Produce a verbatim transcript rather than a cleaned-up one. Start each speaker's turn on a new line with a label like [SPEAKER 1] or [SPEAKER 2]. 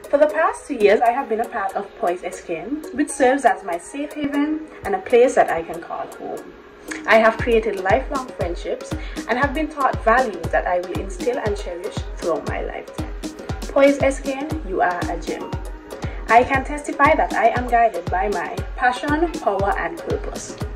[SPEAKER 1] For the past two years, I have been a part of Poise S K N, which serves as my safe haven and a place that I can call home. I have created lifelong friendships and have been taught values that I will instill and cherish throughout my lifetime. Poise S K N, you are a gem. I can testify that I am guided by my passion, power, and purpose.